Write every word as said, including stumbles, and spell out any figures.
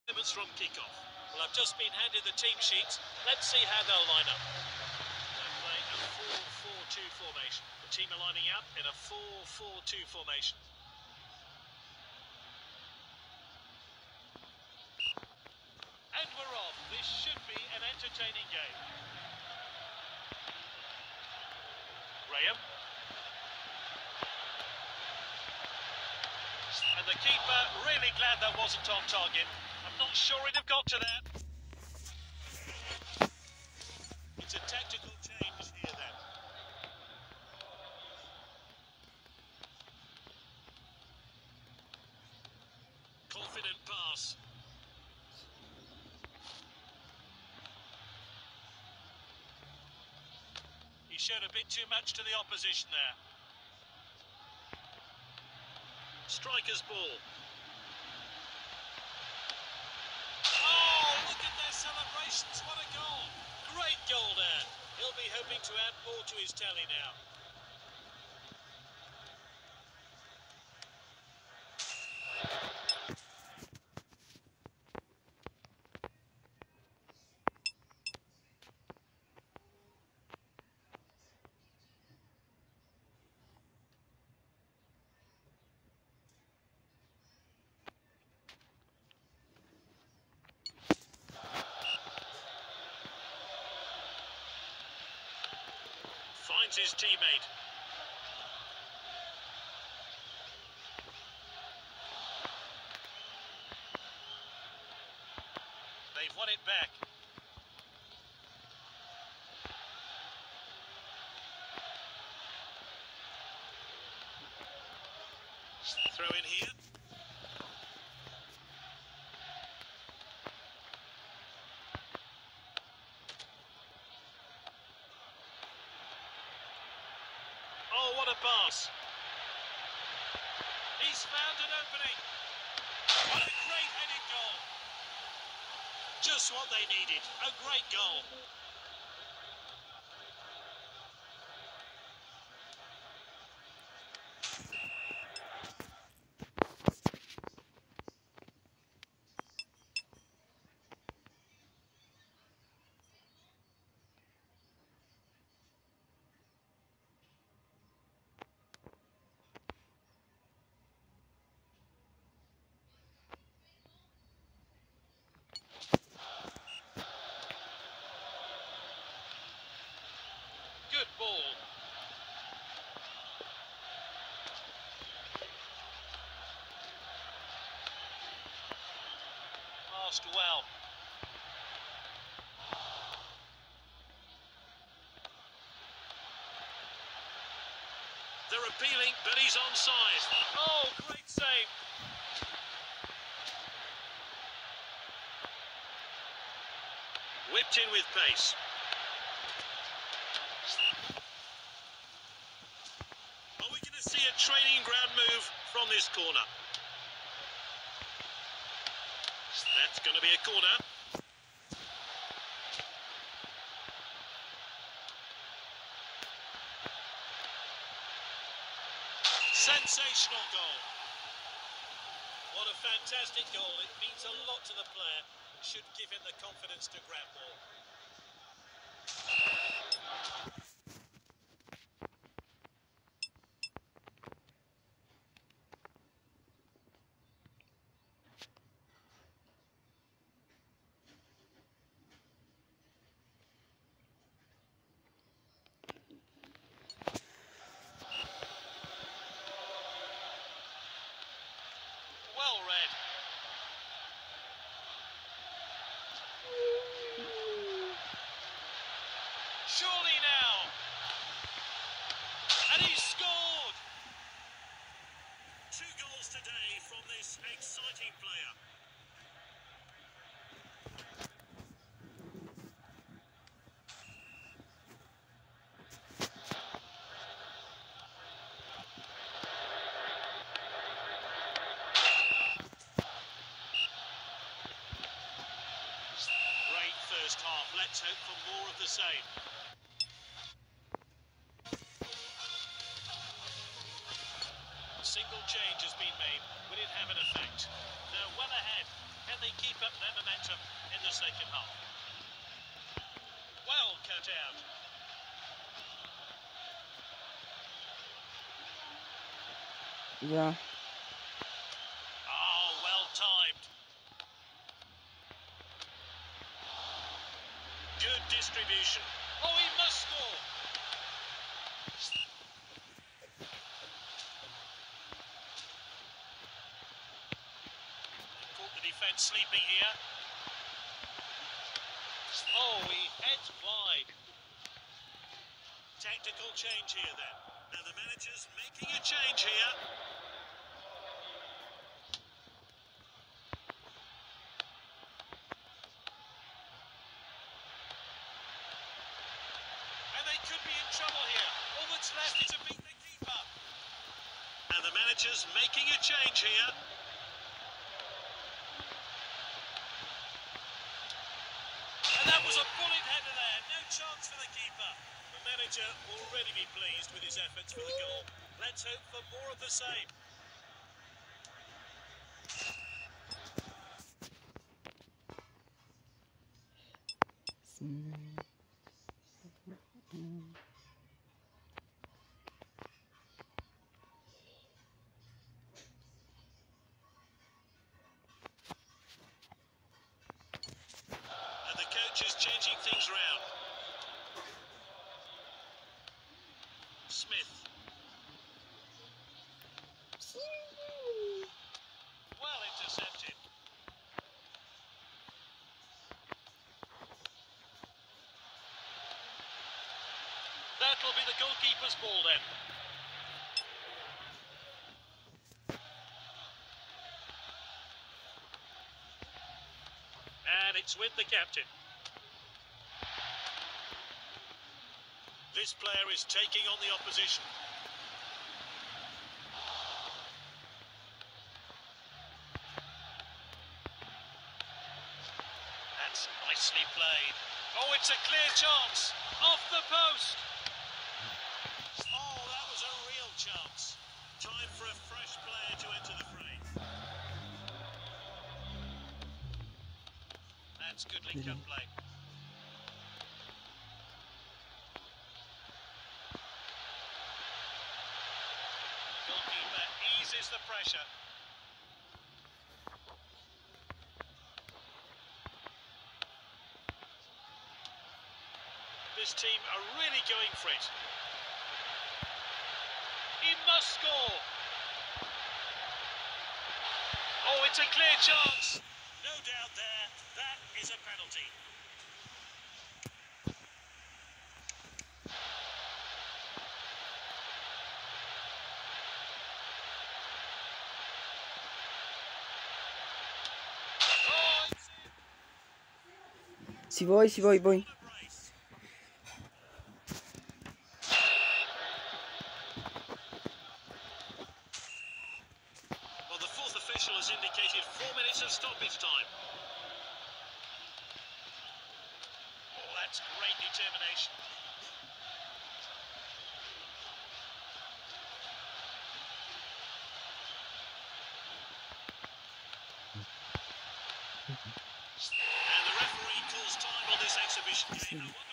Moments from kickoff. Well, I've just been handed the team sheets. Let's see how they'll line up. They're playing a four four two formation. The team are lining up in a four four two formation. And we're off. This should be an entertaining game. Graham. And the keeper really glad that wasn't on target. I'm not sure he'd have got to that. It's a tactical change here then. Confident pass. He showed a bit too much to the opposition there. Striker's ball. Oh, look at their celebrations. What a goal. Great goal there. He'll be hoping to add more to his tally now. Finds his teammate. They've won it back. Throw in here. Oh, what a pass. He's found an opening. What a great headed goal. Just what they needed. A great goal. Good ball. Passed well. They're appealing, but he's onside. Oh, great save. Whipped in with pace. Are we going to see a training ground move from this corner? That's going to be a corner. Sensational goal. What a fantastic goal. It means a lot to the player. Should give him the confidence to grab ball. Well read. Surely now. And he scored. Two goals today from this exciting player. First half. Let's hope for more of the same. A single change has been made. Will it have an effect? They're well ahead. Can they keep up now? Yeah. Oh, well timed. Good distribution. Oh, he must score. Caught the defence sleeping here. Oh, he heads wide. Tactical change here then. Now the manager's making a change here. And they could be in trouble here. All that's left is to beat the keeper. And the manager's making a change here. And that was a bullet header there. No chance for the keeper. The manager will already be pleased with his efforts for the goal. Let's hope for more of the same. And the coach is changing things round. Smith. Well intercepted. That'll be the goalkeeper's ball then. And it's with the captain. This player is taking on the opposition. That's nicely played. Oh, it's a clear chance. Off the post. Oh, that was a real chance. Time for a fresh player to enter the fray. That's good link-up play. The goalkeeper eases the pressure. This team are really going for it. He must score. Oh, it's a clear chance. No doubt there. That is a penalty. Oh, it's in. Si vuoi, si vuoi, vuoi. Well, the fourth official has indicated four minutes of stoppage time. Oh, that's great determination. And the referee calls time on this exhibition game.